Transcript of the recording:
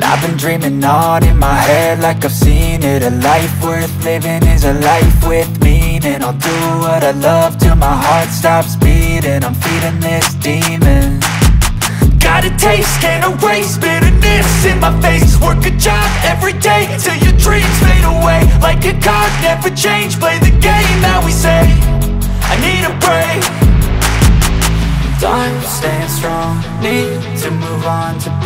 I've been dreaming on in my head like I've seen it. A life worth living is a life with meaning. I'll do what I love till my heart stops beating. I'm feeding this demon. Got a taste, can't erase bitterness in my face. Work a job every day till your dreams fade away. Like a card, never change, play the game that we say. I need a break. Time staying strong, need to move on to